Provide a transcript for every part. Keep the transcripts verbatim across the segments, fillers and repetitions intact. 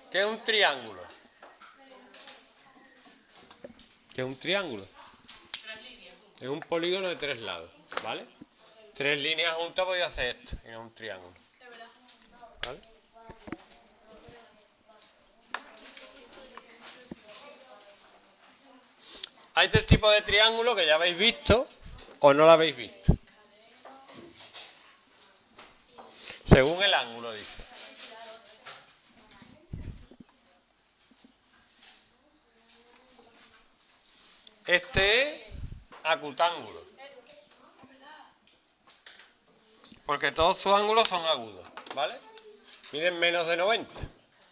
¿Qué es un triángulo? ¿Qué es un triángulo? Es un polígono de tres lados, ¿vale? Tres líneas juntas voy a hacer esto, es un triángulo. ¿Vale? Hay tres tipos de triángulos que ya habéis visto o no lo habéis visto. Según el ángulo, dice. Este es acutángulo. Porque todos sus ángulos son agudos, ¿vale? Miden menos de noventa.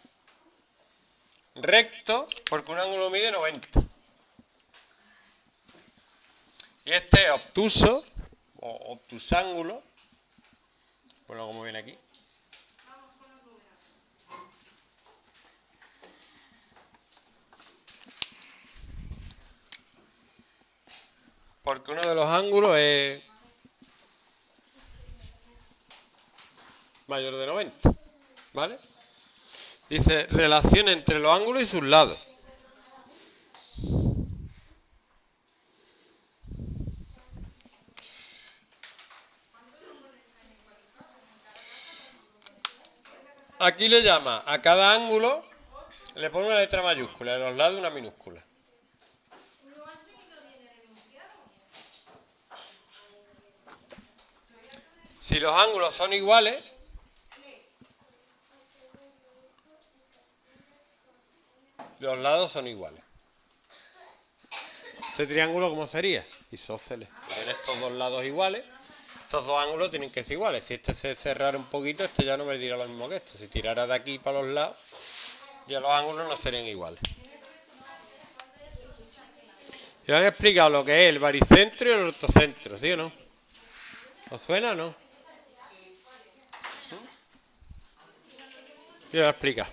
Recto, porque un ángulo mide noventa. Y este es obtuso, o obtusángulo. Bueno, como viene aquí. Porque uno de los ángulos es mayor de noventa, ¿vale? Dice, relación entre los ángulos y sus lados. Aquí le llama a cada ángulo, le pone una letra mayúscula, a los lados una minúscula. Si los ángulos son iguales, los lados son iguales. ¿Este triángulo cómo sería? Isósceles. Tiene estos dos lados iguales. Estos dos ángulos tienen que ser iguales. Si este se cerrara un poquito, este ya no me dirá lo mismo que este. Si tirara de aquí para los lados, ya los ángulos no serían iguales. Y han explicado lo que es el baricentro y el ortocentro, ¿sí o no? ¿Os suena o no? Yo lo explica.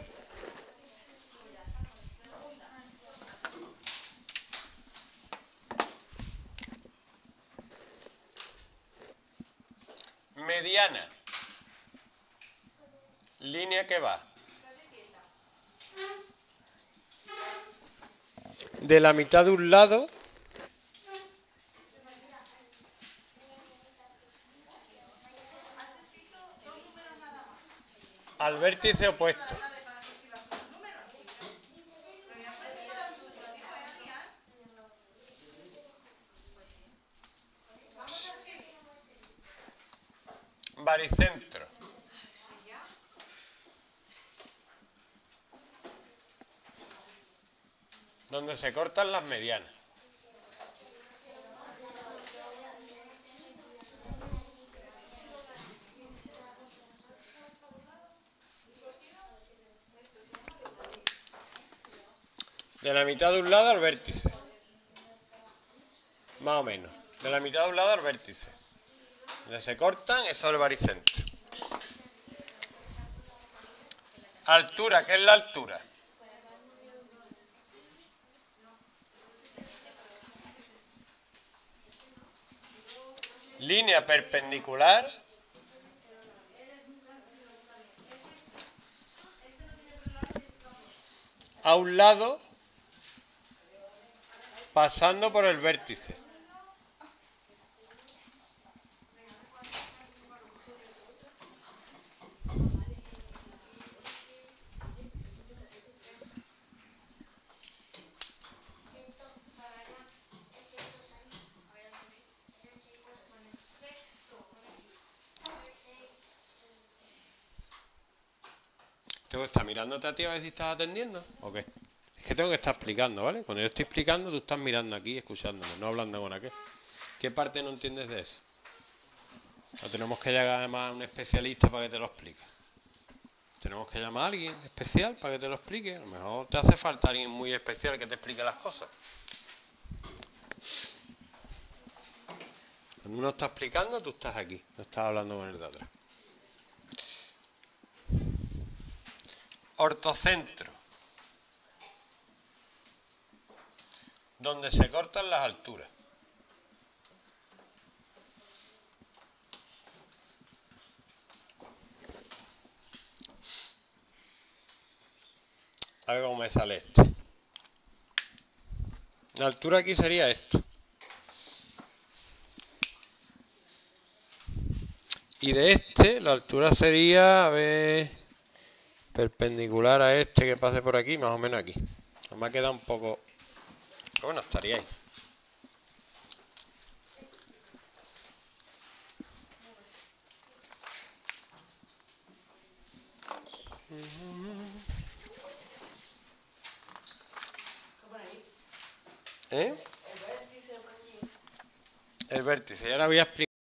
Mediana. Línea que va de la mitad de un lado al vértice opuesto. Baricentro. Donde se cortan las medianas. De la mitad de un lado al vértice. Más o menos. De la mitad de un lado al vértice. Donde se cortan, eso es el baricentro. Altura, ¿qué es la altura? Línea perpendicular a un lado pasando por el vértice. Tengo que estar mirándote a ti a ver si estás atendiendo o qué. Es que tengo que estar explicando, ¿vale? Cuando yo estoy explicando, tú estás mirando aquí, escuchándome, no hablando con aquel. ¿Qué parte no entiendes de eso? O tenemos que llegar además a un especialista para que te lo explique. Tenemos que llamar a alguien especial para que te lo explique. A lo mejor te hace falta alguien muy especial que te explique las cosas. Cuando uno está explicando, tú estás aquí, no estás hablando con el de atrás. Ortocentro. Donde se cortan las alturas. A ver cómo me sale este. La altura aquí sería esto. Y de este, la altura sería, a ver, perpendicular a este que pase por aquí, más o menos aquí. Me ha quedado un poco... Pero bueno, estaría ahí. ¿Eh? El vértice, y ahora voy a explicar.